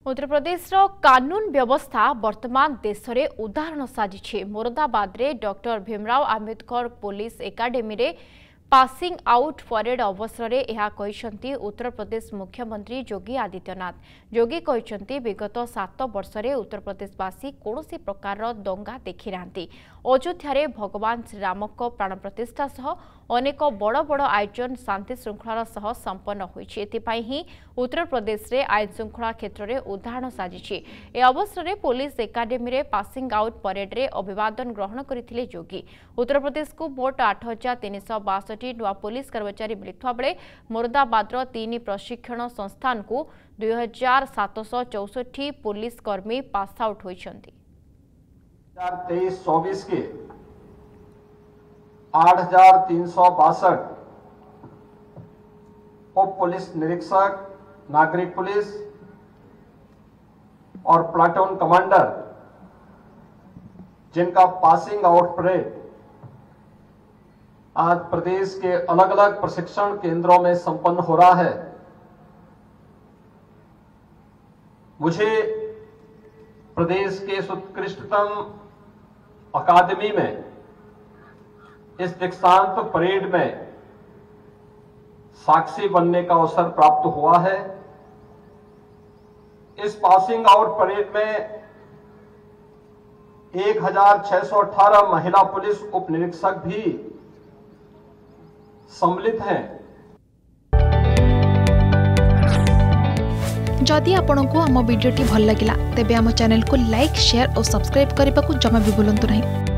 उत्तर प्रदेश कानून व्यवस्था वर्तमान देश में उदाहरण साजिछे। मोरादाबाद रे doctor Bhimrao Ambedkar police academy रे पासिंग आउट परेड अवसर में यह कहते उत्तर प्रदेश मुख्यमंत्री योगी आदित्यनाथ। योगी कहते विगत 7 वर्ष में उत्तर प्रदेशवासी कौन प्रकार दंगा देखी ना। अयोध्या भगवान श्रीराम प्राण प्रतिष्ठा सह अनेक बड़ बड़ आयोजन शांति श्रृंखलार सह संपन्न होती उत्तर प्रदेश में आईन श्रृंखला क्षेत्र में उदाहरण साजिछे। ए अवसर में पुलिस एकाडेमी रे पासिंग आउट परेड रे अभिवादन ग्रहण करथिले योगी। उत्तर प्रदेश को मोट 8362 नुआ पुलिस कर्मचारी मिलता बेले मोरादाबाद 3 प्रशिक्षण संस्थान को 2764 पुलिस कर्मी पास आउट होइछंती। 2023-24 के 8362 उप पुलिस निरीक्षक, नागरिक पुलिस और प्लाटून कमांडर जिनका पासिंग आउट परेड आज प्रदेश के अलग अलग प्रशिक्षण केंद्रों में संपन्न हो रहा है। मुझे प्रदेश के उत्कृष्टतम अकादमी में इस दीक्षांत परेड में साक्षी बनने का अवसर प्राप्त हुआ है। इस पासिंग आउट परेड में 1618 महिला पुलिस उप निरीक्षक भी सम्मिलित हैं। जदि आपंक आम भिडी भल लगा तेब आम चैनल को लाइक, शेयर और सब्सक्राइब करने को जमा भी भूलु नहीं।